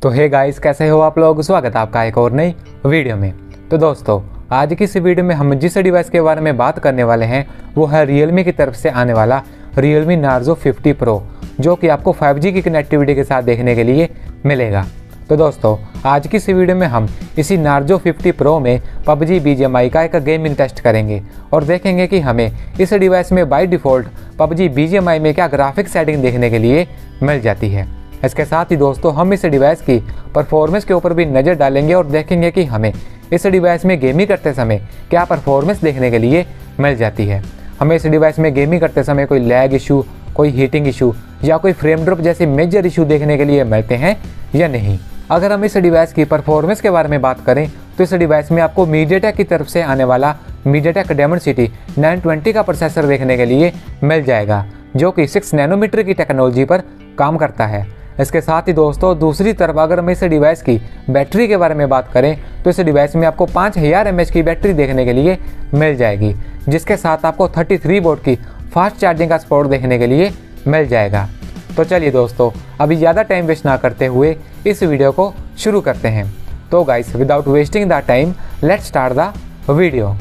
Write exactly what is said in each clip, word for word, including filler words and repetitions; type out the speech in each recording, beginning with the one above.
तो hey guys, कैसे हो आप लोग। स्वागत है आपका एक और नई वीडियो में। तो दोस्तों, आज की इस वीडियो में हम जिस डिवाइस के बारे में बात करने वाले हैं वो है Realme की तरफ से आने वाला Realme Narzo फिफ्टी Pro, जो कि आपको फाइव जी की कनेक्टिविटी के साथ देखने के लिए मिलेगा। तो दोस्तों, आज की इस वीडियो में हम इसी Narzo फिफ्टी Pro में PUBG B G M I का एक गेमिंग टेस्ट करेंगे और देखेंगे कि हमें इस डिवाइस में by default PUBG B G M I में क्या ग्राफिक सेटिंग देखने के लिए मिल जाती है। इसके साथ ही दोस्तों, हम इस डिवाइस की परफॉर्मेंस के ऊपर भी नज़र डालेंगे और देखेंगे कि हमें इस डिवाइस में गेमिंग करते समय क्या परफॉर्मेंस देखने के लिए मिल जाती है। हमें इस डिवाइस में गेमिंग करते समय कोई लैग इशू, कोई हीटिंग इशू या कोई फ्रेम ड्रॉप जैसे मेजर इशू देखने के लिए मिलते हैं या नहीं। अगर हम इस डिवाइस की परफॉर्मेंस के बारे में बात करें तो इस डिवाइस में आपको मीडियाटेक की तरफ से आने वाला मीडियाटेक डायमेंसिटी नाइन ट्वेंटी का प्रोसेसर देखने के लिए मिल जाएगा, जो कि सिक्स नैनोमीटर की टेक्नोलॉजी पर काम करता है। इसके साथ ही दोस्तों, दूसरी तरफ अगर हम इस डिवाइस की बैटरी के बारे में बात करें तो इस डिवाइस में आपको पाँच हज़ार एम एच की बैटरी देखने के लिए मिल जाएगी, जिसके साथ आपको थर्टी थ्री वोल्ट की फास्ट चार्जिंग का सपोर्ट देखने के लिए मिल जाएगा। तो चलिए दोस्तों, अभी ज़्यादा टाइम वेस्ट ना करते हुए इस वीडियो को शुरू करते हैं। तो guys, without wasting the time, let's start the video.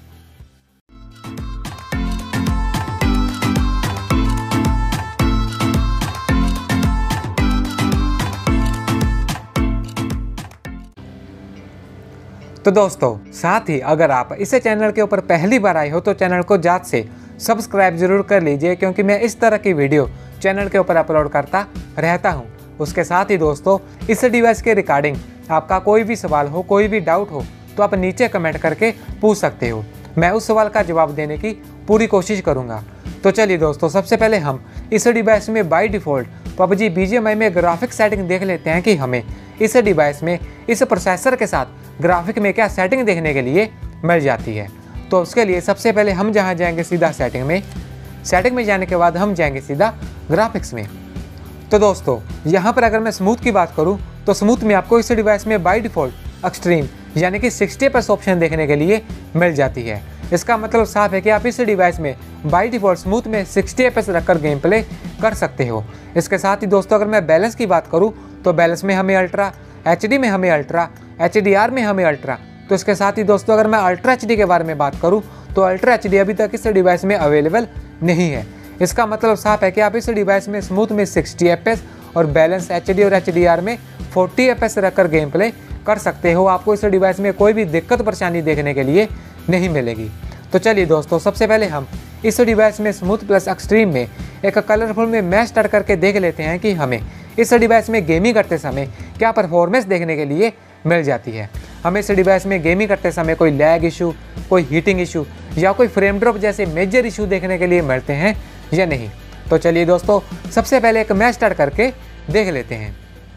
तो दोस्तों, साथ ही अगर आप इस चैनल के ऊपर पहली बार आए हो तो चैनल को जात से सब्सक्राइब जरूर कर लीजिए, क्योंकि मैं इस तरह की वीडियो चैनल के ऊपर अपलोड करता रहता हूं। उसके साथ ही दोस्तों, इस डिवाइस के रिगार्डिंग आपका कोई भी सवाल हो, कोई भी डाउट हो तो आप नीचे कमेंट करके पूछ सकते हो। मैं उस सवाल का जवाब देने की पूरी कोशिश करूँगा। तो चलिए दोस्तों, सबसे पहले हम इस डिवाइस में by default PUBG B G M I में ग्राफिक सेटिंग देख लेते हैं कि हमें इस डिवाइस में इस प्रोसेसर के साथ ग्राफिक में क्या सेटिंग देखने के लिए मिल जाती है। तो उसके लिए सबसे पहले हम जहाँ जाएंगे सीधा सेटिंग में। सेटिंग में जाने के बाद हम जाएंगे सीधा ग्राफिक्स में। तो दोस्तों, यहाँ पर अगर मैं स्मूथ की बात करूँ तो स्मूथ में आपको इस डिवाइस में बाय डिफ़ॉल्ट एक्सट्रीम यानी कि sixty F P S option देखने के लिए मिल जाती है। इसका मतलब साफ है कि आप इस डिवाइस में बाय डिफ़ॉल्ट स्मूथ में सिक्सटी एफ पी एस रखकर गेम प्ले कर सकते हो। इसके साथ ही दोस्तों, अगर मैं बैलेंस की बात करूँ तो बैलेंस में हमें अल्ट्रा, एच डी में हमें अल्ट्रा, एच डी आर में हमें अल्ट्रा। तो इसके साथ ही दोस्तों, अगर मैं अल्ट्रा एच डी के बारे में बात करूं तो अल्ट्रा एच डी अभी तक इस डिवाइस में अवेलेबल नहीं है। इसका मतलब साफ है कि आप इस डिवाइस में स्मूथ में सिक्सटी एफ पी एस और बैलेंस एच डी और एच डी आर में फोर्टी एफ पी एस रखकर गेम प्ले कर सकते हो। आपको इस डिवाइस में कोई भी दिक्कत परेशानी देखने के लिए नहीं मिलेगी। तो चलिए दोस्तों, सबसे पहले हम इस डिवाइस में स्मूथ प्लस एक्सट्रीम में एक कलरफुल में मैच स्टार्ट करके देख लेते हैं कि हमें इस डिवाइस में गेमिंग करते समय क्या परफॉर्मेंस देखने के लिए मिल जाती है। हमें इस डिवाइस में गेमिंग करते समय कोई लैग इशू, कोई हीटिंग इशू या कोई फ्रेम ड्रॉप जैसे मेजर इशू देखने के लिए मिलते हैं या नहीं। तो चलिए दोस्तों, सबसे पहले एक मैच स्टार्ट करके देख लेते हैं।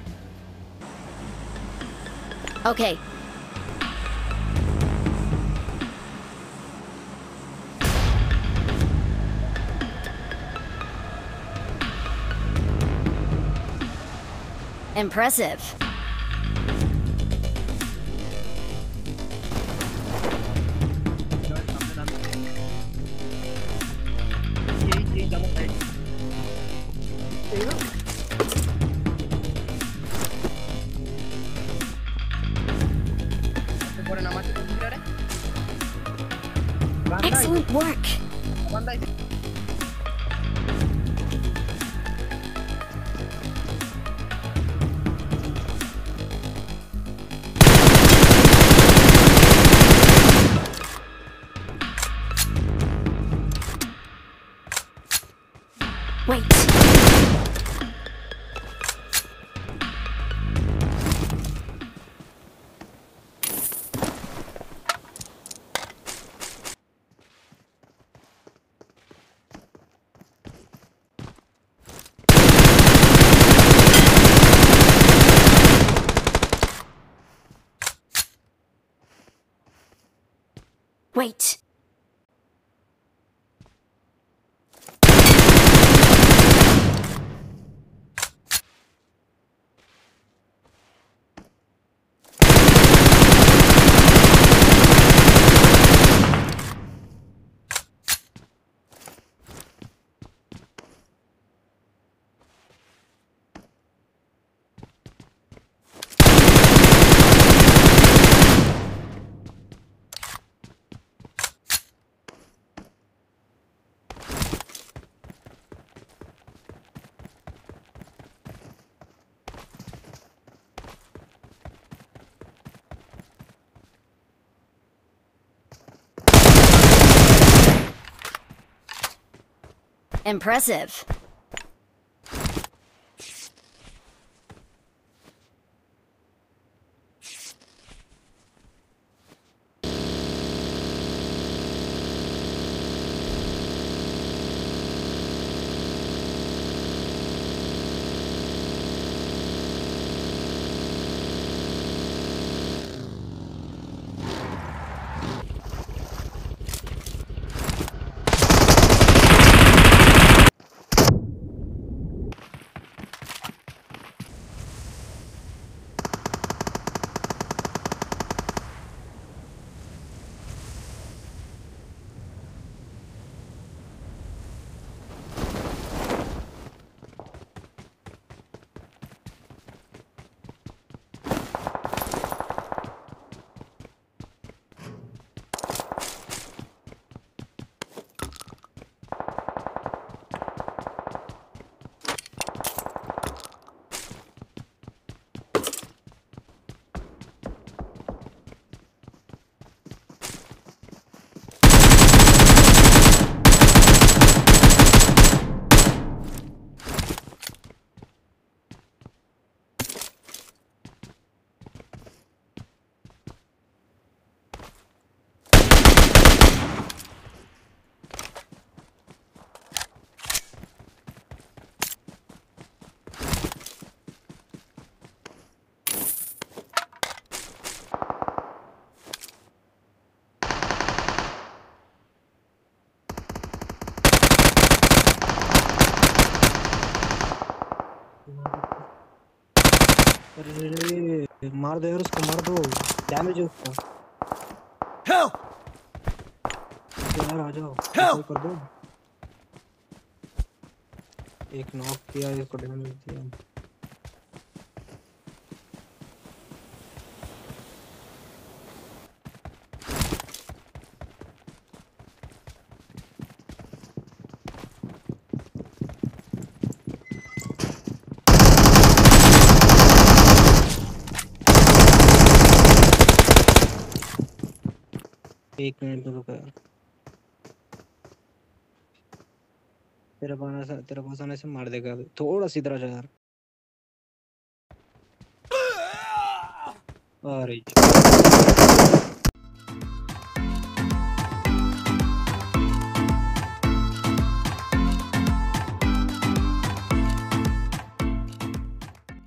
Okay. Impressive. Excellent work. Wait. Wait. Impressive. अरे मार दो यार उसको, मार दो, डैमेज है उसका। Help! यार आ जाओ, Help! कर दो। एक नॉक किया, इसको डैमेज दिया। एक मिनट तो रुको यार, तेरा पास से तेरा पास आने से मार देगा अभी। थोड़ा सी तरह जा यार। अरे